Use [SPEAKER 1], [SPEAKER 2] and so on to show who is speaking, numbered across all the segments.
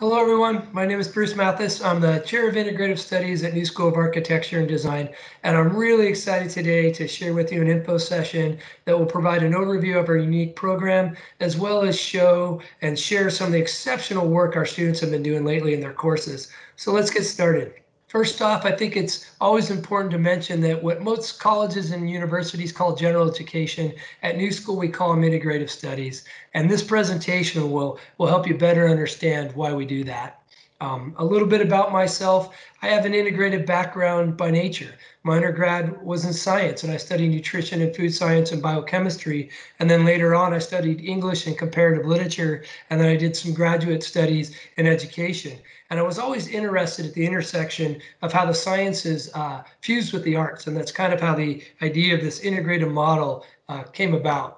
[SPEAKER 1] Hello, everyone. My name is Bruce Mathis. I'm the Chair of Integrative Studies at New School of Architecture and Design, and I'm really excited today to share with you an info session that will provide an overview of our unique program, as well as show and share some of the exceptional work our students have been doing lately in their courses. So let's get started. First off, I think it's always important to mention that what most colleges and universities call general education, at New School we call them integrative studies. And this presentation will help you better understand why we do that. A little bit about myself. I have an integrative background by nature. My undergrad was in science, and I studied nutrition and food science and biochemistry. And then later on, I studied English and comparative literature, and then I did some graduate studies in education. And I was always interested at the intersection of how the sciences fused with the arts, and that's kind of how the idea of this integrative model came about.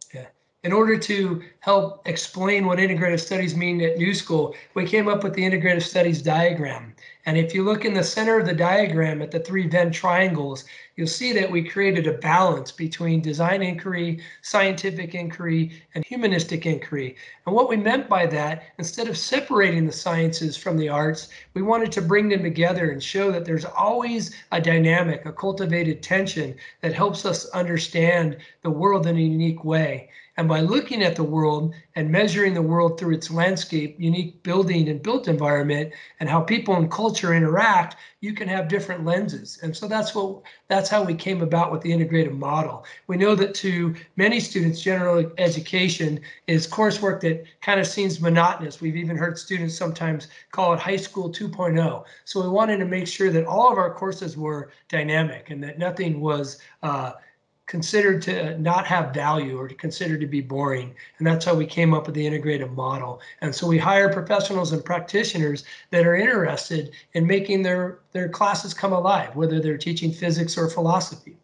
[SPEAKER 1] In order to help explain what integrative studies mean at New School, we came up with the integrative studies diagram. And if you look in the center of the diagram at the three Venn triangles, you'll see that we created a balance between design inquiry, scientific inquiry, and humanistic inquiry. And what we meant by that, instead of separating the sciences from the arts, we wanted to bring them together and show that there's always a dynamic, a cultivated tension that helps us understand the world in a unique way. And by looking at the world and measuring the world through its landscape, unique building and built environment, and how people and culture interact, you can have different lenses. And so that's how we came about with the integrative model. We know that to many students, general education is coursework that kind of seems monotonous. We've even heard students sometimes call it high school 2.0. So we wanted to make sure that all of our courses were dynamic and that nothing was considered to not have value or to consider to be boring. And that's how we came up with the integrative model. And so we hire professionals and practitioners that are interested in making their classes come alive, whether they're teaching physics or philosophy.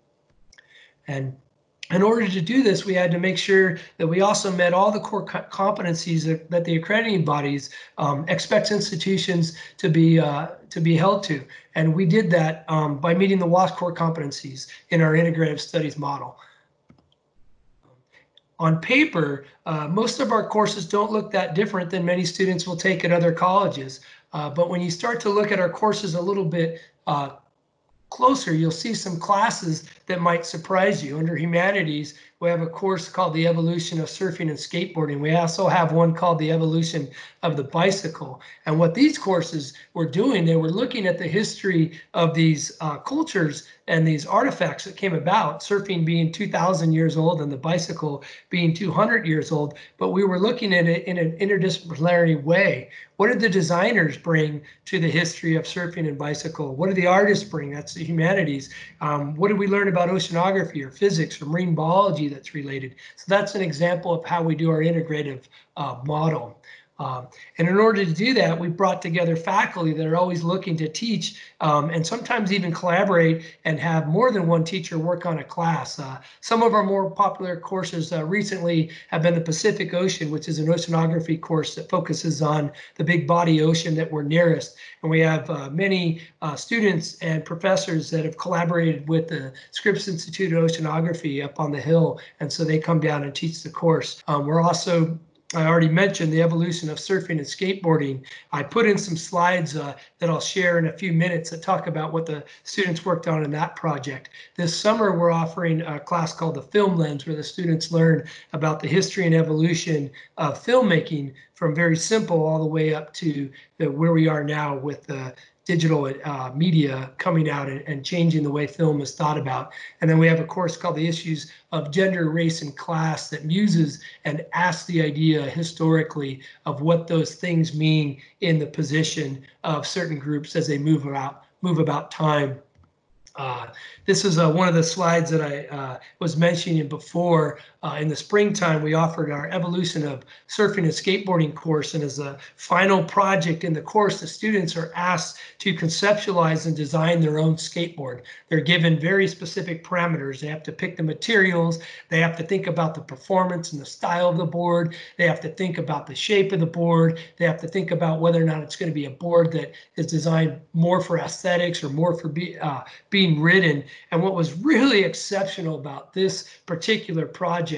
[SPEAKER 1] And in order to do this, we had to make sure that we also met all the core competencies that the accrediting bodies expect institutions to be held to. And we did that by meeting the WASC core competencies in our integrative studies model. On paper, most of our courses don't look that different than many students will take at other colleges. But when you start to look at our courses a little bit closer, you'll see some classes that might surprise you. Under humanities, we have a course called the Evolution of Surfing and Skateboarding. We also have one called the Evolution of the Bicycle. And what these courses were doing, they were looking at the history of these cultures and these artifacts that came about, surfing being 2,000 years old and the bicycle being 200 years old. But we were looking at it in an interdisciplinary way. What did the designers bring to the history of surfing and bicycle? What did the artists bring? That's the humanities. What did we learn about oceanography or physics or marine biology that's related? So that's an example of how we do our integrative model. And in order to do that, we've brought together faculty that are always looking to teach and sometimes even collaborate and have more than one teacher work on a class. Some of our more popular courses recently have been the Pacific Ocean, which is an oceanography course that focuses on the big body ocean that we're nearest. And we have many students and professors that have collaborated with the Scripps Institute of Oceanography up on the Hill. And so they come down and teach the course. We're also I already mentioned the evolution of surfing and skateboarding. I put in some slides that I'll share in a few minutes that talk about what the students worked on in that project. This summer, we're offering a class called the Film Lens, where the students learn about the history and evolution of filmmaking from very simple all the way up to where we are now with the digital media coming out and changing the way film is thought about. And then we have a course called the Issues of Gender, Race, and Class that muses and asks the idea historically of what those things mean in the position of certain groups as they move about time. This is one of the slides that I was mentioning before. In the springtime, we offered our Evolution of Surfing and Skateboarding course, and as a final project in the course, the students are asked to conceptualize and design their own skateboard. They're given very specific parameters. They have to pick the materials, they have to think about the performance and the style of the board, they have to think about the shape of the board, they have to think about whether or not it's going to be a board that is designed more for aesthetics or more for being ridden. And what was really exceptional about this particular project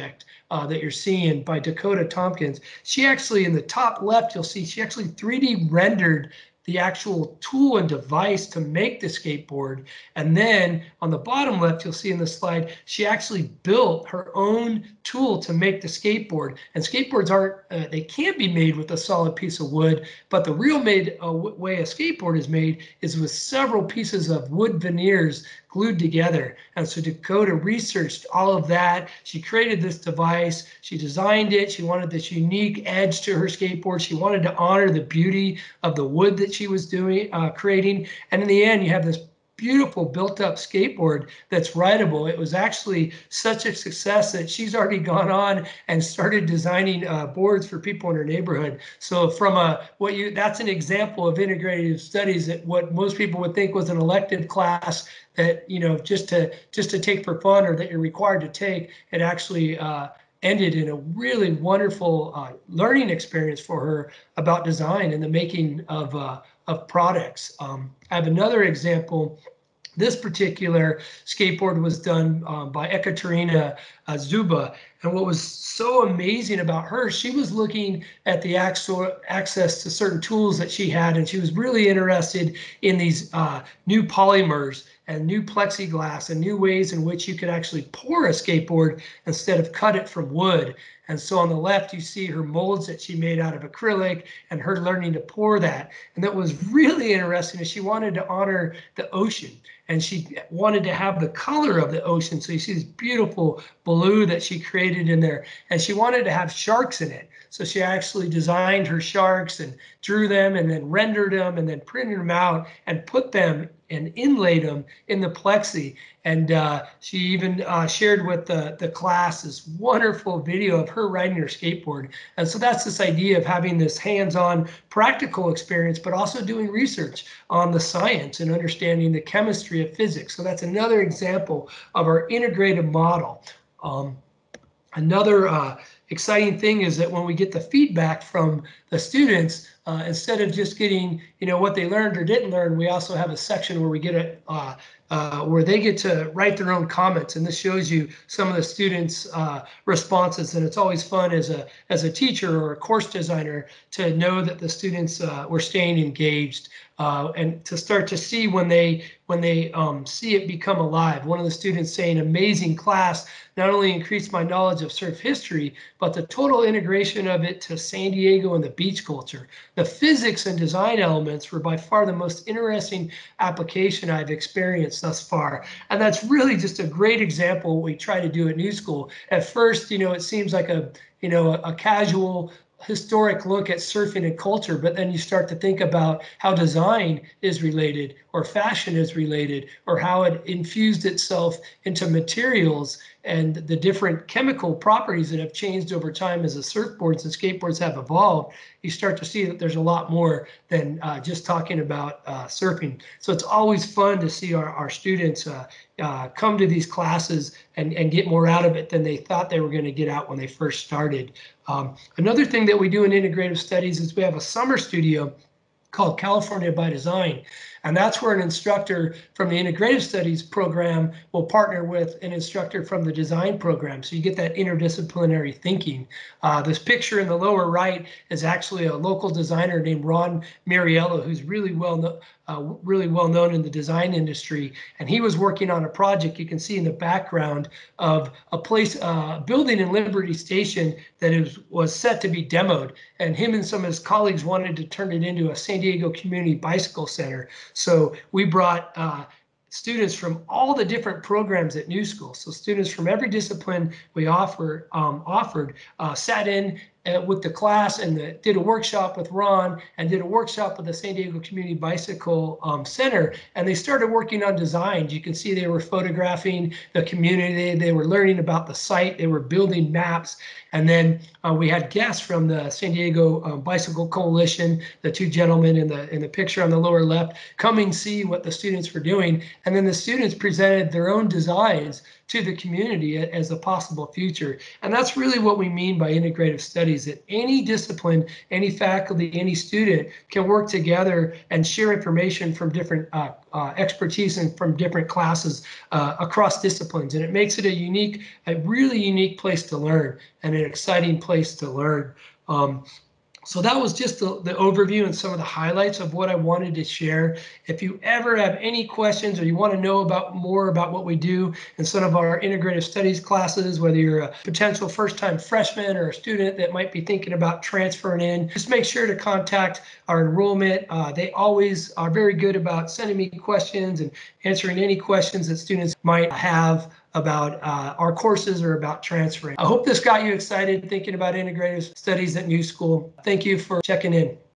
[SPEAKER 1] that you're seeing by Dakota Tompkins. She actually, in the top left, you'll see she actually 3D rendered the actual tool and device to make the skateboard. And then on the bottom left, you'll see in the slide, she actually built her own tool to make the skateboard. And skateboards aren't, they can't be made with a solid piece of wood, but the real way a skateboard is made is with several pieces of wood veneers glued together. And so Dakota researched all of that. She created this device. She designed it. She wanted this unique edge to her skateboard. She wanted to honor the beauty of the wood that she was creating. And in the end, you have this beautiful built-up skateboard that's rideable. It was actually such a success that she's already gone on and started designing boards for people in her neighborhood. So from that's an example of integrative studies, that what most people would think was an elective class that, you know, just to take for fun, or that you're required to take, it actually ended in a really wonderful learning experience for her about design and the making of products. I have another example. This particular skateboard was done by Ekaterina Zuba. And what was so amazing about her, she was looking at the access to certain tools that she had, and she was really interested in these new polymers and new plexiglass and new ways in which you could actually pour a skateboard instead of cut it from wood. And so on the left, you see her molds that she made out of acrylic and her learning to pour that. And that was really interesting, is she wanted to honor the ocean, and she wanted to have the color of the ocean. So you see this beautiful blue that she created in there, and she wanted to have sharks in it. So she actually designed her sharks and drew them and then rendered them and then printed them out and put them and inlaid them in the plexi. And she even shared with the class this wonderful video of her riding her skateboard. And so that's this idea of having this hands-on practical experience, but also doing research on the science and understanding the chemistry of physics. So that's another example of our integrated model. Another exciting thing is that when we get the feedback from the students, instead of just getting, you know, what they learned or didn't learn, we also have a section where we get where they get to write their own comments, and this shows you some of the students' responses. And it's always fun as a teacher or a course designer to know that the students were staying engaged, and to start to see when they see it become alive. One of the students saying, "Amazing class, not only increased my knowledge of surf history, but the total integration of it to San Diego and the beach culture. The physics and design elements were by far the most interesting application I've experienced thus far." And that's really just a great example of what we try to do at New School. At first, you know, it seems like a casual historic look at surfing and culture, but then you start to think about how design is related, or fashion is related, or how it infused itself into materials and the different chemical properties that have changed over time as the surfboards and skateboards have evolved. You start to see that there's a lot more than just talking about surfing. So it's always fun to see our students come to these classes and get more out of it than they thought they were going to get out when they first started. Another thing that we do in integrative studies is we have a summer studio called California by Design. And that's where an instructor from the integrative studies program will partner with an instructor from the design program. So you get that interdisciplinary thinking. This picture in the lower right is actually a local designer named Ron Mariello, who's really well known in the design industry. And he was working on a project you can see in the background of a building in Liberty Station that was set to be demoed. And him and some of his colleagues wanted to turn it into a San Diego Community Bicycle Center. So we brought students from all the different programs at New School. So students from every discipline we offered sat in with the class and did a workshop with Ron and did a workshop with the San Diego Community Bicycle Center. And they started working on designs. You can see they were photographing the community. They were learning about the site. They were building maps. And then we had guests from the San Diego Bicycle Coalition, the two gentlemen in the picture on the lower left, come and see what the students were doing. And then the students presented their own designs to the community as a possible future. And that's really what we mean by integrative studies, that any discipline, any faculty, any student can work together and share information from different expertise and from different classes across disciplines. And it makes it a really unique place to learn and an exciting place to learn. So that was just the overview and some of the highlights of what I wanted to share. If you ever have any questions or you want to know more about what we do in some of our integrative studies classes, whether you're a potential first-time freshman or a student that might be thinking about transferring in, just make sure to contact our enrollment. They always are very good about sending me questions and answering any questions that students might have about our courses or about transferring. I hope this got you excited thinking about integrative studies at New School. Thank you for checking in.